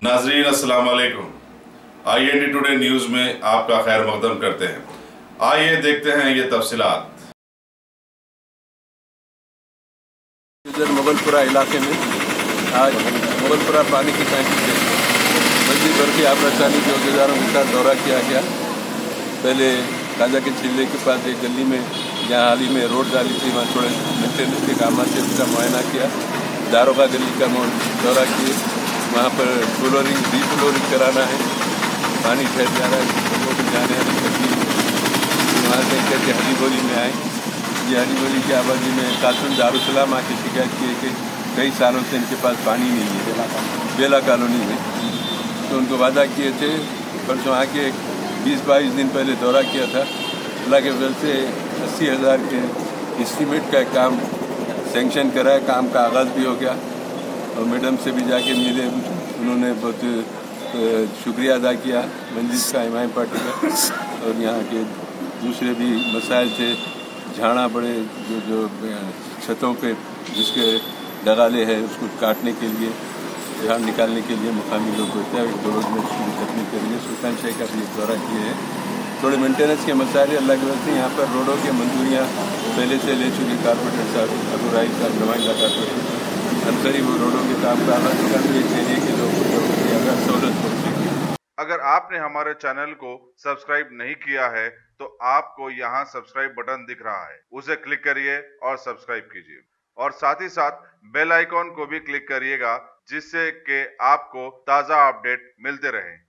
नाजरीन अस्सलाम वालेकुम। IND टुडे न्यूज़ में आपका खैर मकदम करते हैं। आइए देखते हैं ये तफसीलात। इधर मुगलपुरा इलाके में आज मुगलपुरा पानी की टंकी से मंजिल भर की आबरसानी के औहदेदारों के साथ दौरा किया गया। पहले खाजा के चिल्ले के पास एक गली में जहाँ हाल ही में रोड डाली थी, वहाँ थोड़े मेंटेनेंस के काम से उसका मुआयना किया। दारोगा गली का दौरा किए, वहाँ पर फ्लोरिंग रीफ्लोरिंग कराना है, पानी ठहर जा रहा है, लोगों को जाने आने तकलीफ। वहाँ से करके हरी बोली में आए। ये हरी बोली की आबादी में कासुन दारुसलाम आके शिकायत की कि कई सालों से इनके पास पानी नहीं है बेला कॉलोनी में। तो उनको वादा किए थे, परसों आके 20-22 दिन पहले दौरा किया था। अल्लाह के फजल से 80,000 के एस्टीमेट का काम सेंक्शन करा है, काम का आगाज़ भी हो गया। और मैडम से भी जाके मिले, उन्होंने बहुत शुक्रिया अदा किया मंजिल का, इमाम पार्टी का। और यहाँ के दूसरे भी मसाइल थे, झाड़ा बड़े जो छतों पे जिसके डगाले हैं उसको काटने के लिए, झाड़ निकालने के लिए मुकामी लोग होते हैं। 1-2 रोज में उसकी तकनीक करेंगे। सुल्तान शेख का भी दौरा किए हैं। थोड़े मेंटेनेंस के मसाइल अल्लाह की वजह से यहाँ पर रोडों की मंजूरियाँ पहले से ले चुकी कारपोरेटर साहब अबू राही साहब, नुमाइंदा कारपोरेटर अंसरी, वो रोडों के काम का आगाज कर दिए चाहिए कि लोगों को ज़्यादा सहूलत पहुँचेगी। अगर आपने हमारे चैनल को सब्सक्राइब नहीं किया है तो आपको यहाँ सब्सक्राइब बटन दिख रहा है, उसे क्लिक करिए और सब्सक्राइब कीजिए। और साथ ही साथ बेल आइकॉन को भी क्लिक करिएगा, जिससे कि आपको ताज़ा अपडेट मिलते रहें।